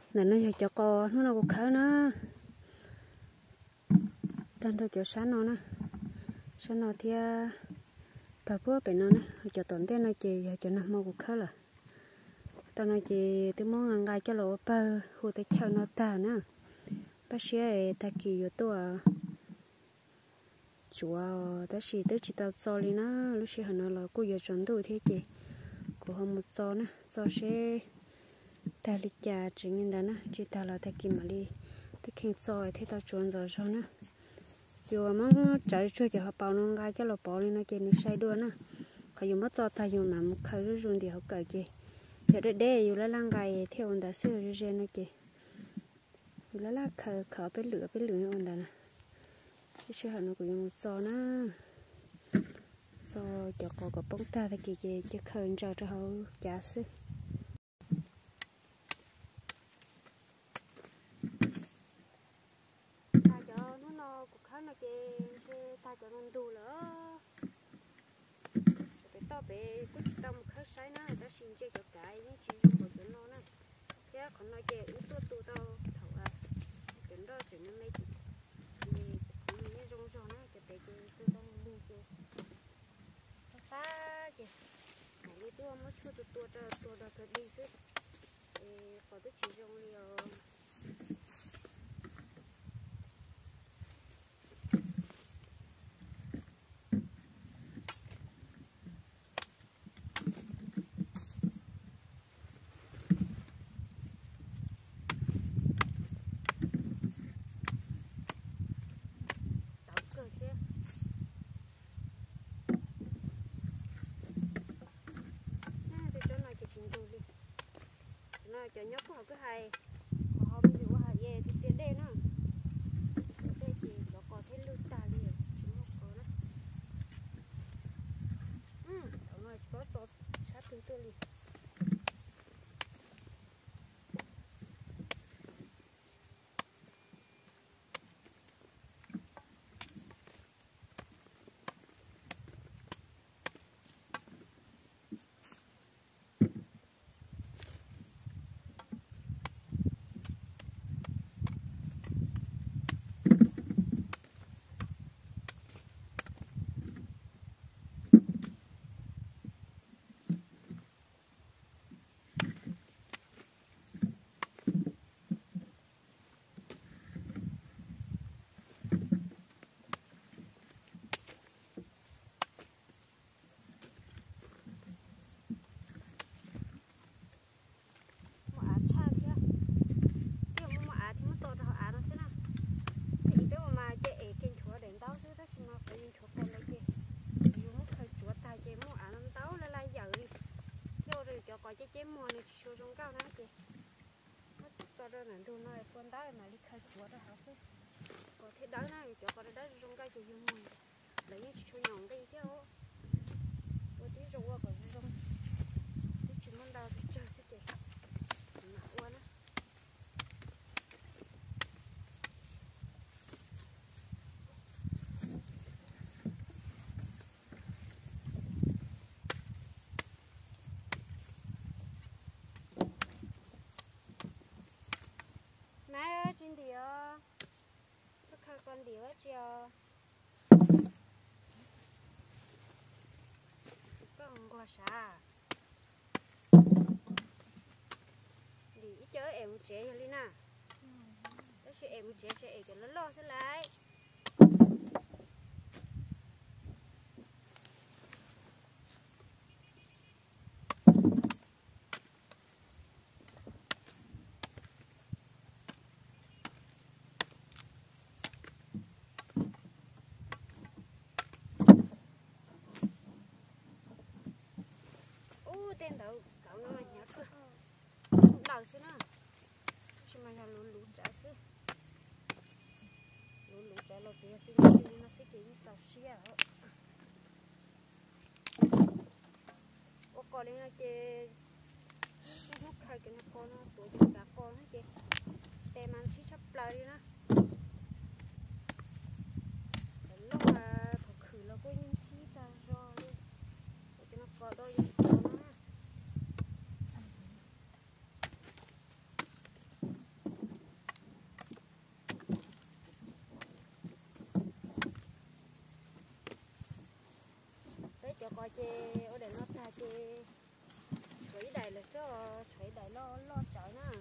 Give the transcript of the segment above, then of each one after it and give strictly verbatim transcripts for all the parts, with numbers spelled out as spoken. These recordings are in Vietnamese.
nè nó cho co nó nó cũng khá nó tan đôi kiểu sáng nó nè sáng nó thì bà bữa bên nó nè cho tổn tiền nó chỉ cho nó mua cũng khá là tao nói chỉ tôi muốn ăn gai cho lỗ ba hồ tới chờ nó ta nè bác sĩ ấy ta kỳ ởตัวchúa ta chỉ tới chỉ tao cho đi nó lúc xí hắn là cô giờ chuẩn đủ thế chị cô không một cho nè cho sẽ ta lịch trả chỉ nhìn đó nè chỉ ta là ta kim mà đi ta khen cho thế tao chuẩn rồi sao nè dù mà chạy chơi cho họ bảo nó gai cho lỗ bỏ đi nó chỉ nó sai đua nè họ dùng mất cho ta dùng nằm một khai rồi dùng thì họ cởi chị giờ đây đâyอยู่แล้วร่างกายเที่ยวอันดับเสือเรียนนะจีอยู่แล้วล่ะเขาเขาไปเหลือไปเหลืออันดับนะที่เชื่อหนูก็ยังจอนะจอจะก่อกับป้องตาตะกี้จีจะเคยจอจะเขาจ่าซื้อตาจอนู้นนอกูเข้านะจีเชื่อตาจอนันดูเหรอต่อไปกูจะต้องเข้าใช้นะแต่สิ่งที่จะกลายนี่ชีวิตของเรานะแค่คนน้อยเจอตัวตัวเราเท่าอ่ะจนเราจะไม่ไม่ติดมีมีนี่จงจงนะจะไปเจอตัวต้องดูเจอฟ้าเจอไหนตัวมันช่วยตัวตัวตัวตัวเราตัวดีสุดเออพอตัวชีจงเรียวcho nhóc họ cứ hay họ bây giờ họ về thì tiền đen nữa đây thì nó có thêm lúa tà liền chúng nó có đó ừ rồi có tốt sát thứ tư liền cái chém mua này chỉ trong cao nữa kìa, nó cho đơn là đồ nói con đá mà đi khai chúa đó hả chứ, có thế đá này cho con đá trong cao chỉ dùng mua, lấy những chỉ cho nhỏng đây chứ, có tí rồi qua còn trong, cái chuyện món đào thì chơi thế kìa, nặng quá nữa. Trên đĩa nó khai con đĩa chưa con qua xa đi chơi em chế cho Lina đó sẽ em chế sẽ em cái lớn lo sẽ lại tên đầu cậu nó mà nhớ cơ đầu xí nữa chứ mà là lú lú trái xí lú lú trái là cái gì nó sẽ chỉ tàu xí à ô còn đây là cái nó khai cái nó con nó tuổi cả con hết chị tem ăn xí sắp lại đi nữa lúc mà thật khử là có những xí ta do luôn cái nó có đôi chê ở đây nó ta chê thấy đại là cho thấy đại lo lo trời na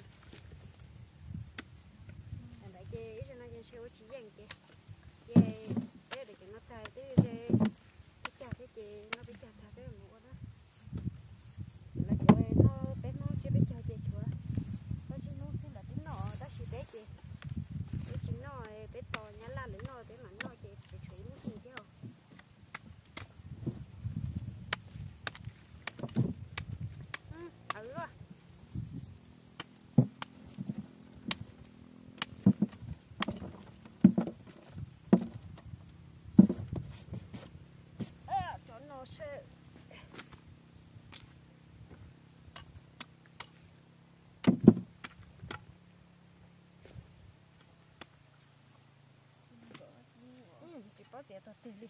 anh đại chê ít nó chê siêu chỉ dành chê chê để để cho nó ta chứ chê cái chả cái chê nó bị chả thà cái mũ đó là chỗ nó bé nó chưa biết chả chê chúa nó chỉ nó cứ là tính nọ đó chỉ bé chê cái chính nọ bé to nhá la lớn nọ bé mảnh nọ chê để chuối nó thì theo ừ rồi nó sẽ ừ, chỉ có tiền thôi tiền đi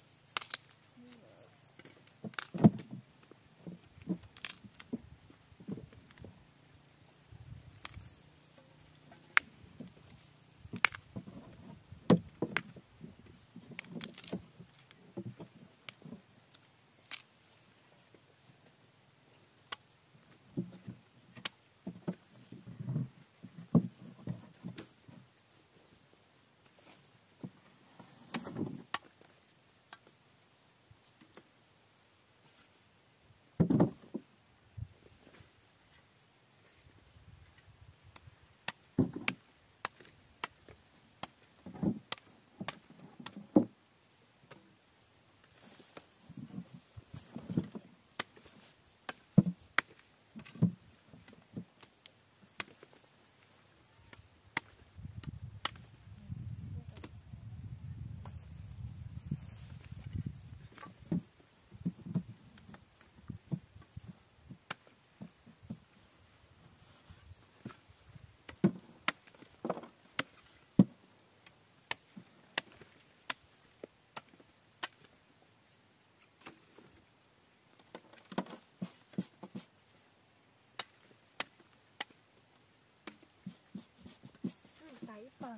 cái bờ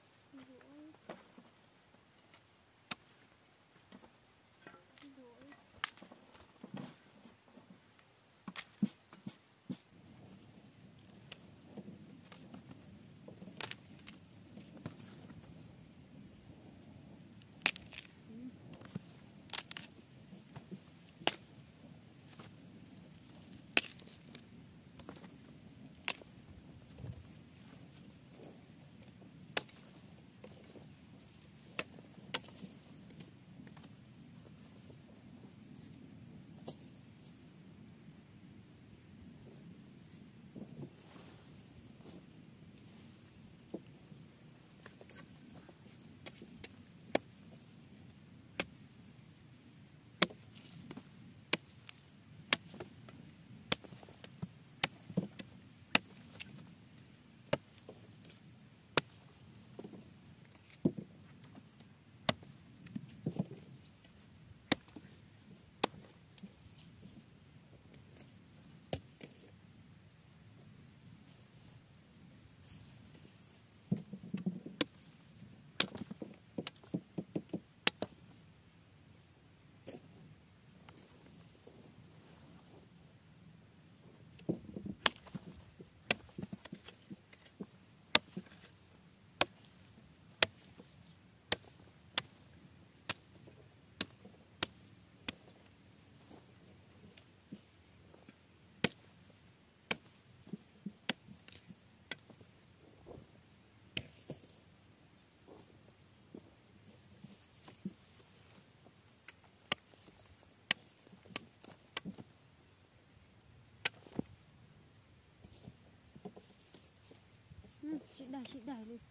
chị đài chị đài đi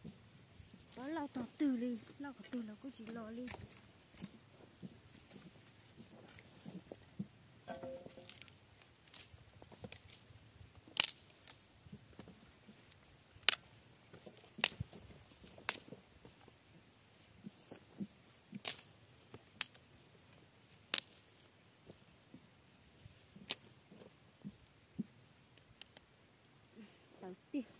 đó là tỏ từ đi là có từ là cô chỉ lọ đi đầu tiên